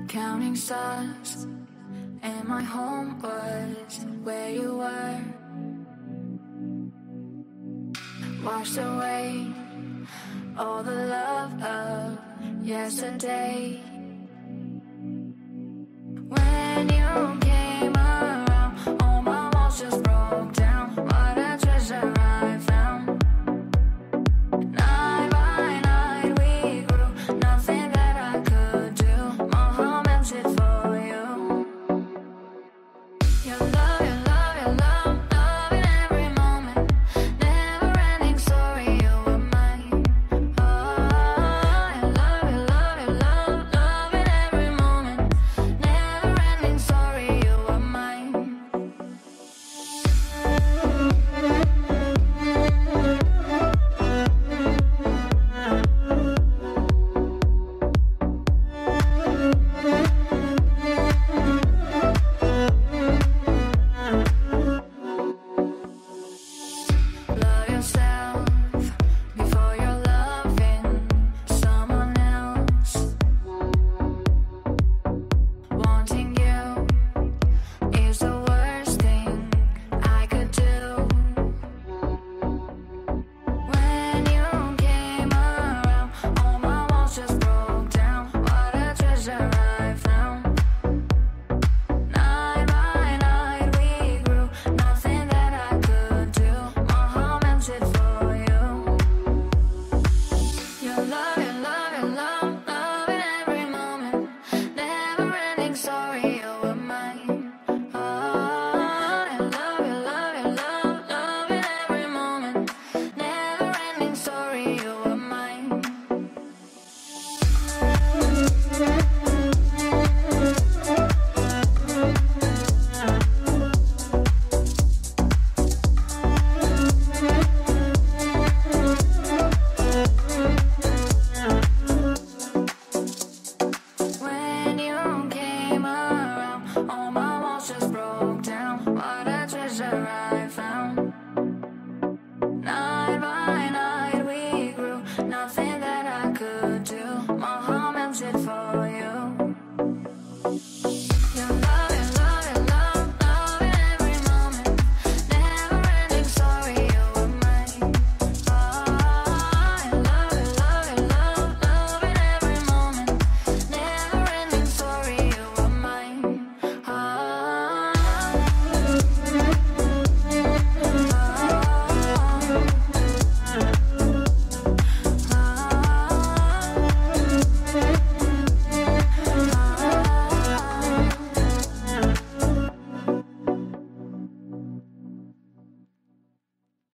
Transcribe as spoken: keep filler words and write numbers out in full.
counting stars, and my home was where you were. Washed away all the love of yesterday. When you came around, all my walls just broke down. What a treasure I found. Night by night we grew, nothing that I could do. My heart melted for you. Your love, your love, your love, love in every moment. Never ending story, you were mine. Oh, your love, your love, your love, love in every moment. Never ending story, you were mine. Love yourself before you're loving someone else. Wanting you is the worst thing I could do. When you came around, all my walls just broke down. What a treasure I found. Night by night we grew, nothing that I could do. My heart melted for you. Your love, your love, your love, love in every moment. Never ending story, you were mine. Oh, your love, your love, your love, love in every moment. Never ending story, you were mine. When you came around, all my walls just broke down. What a treasure I found. Night by night we grew, nothing that I could do.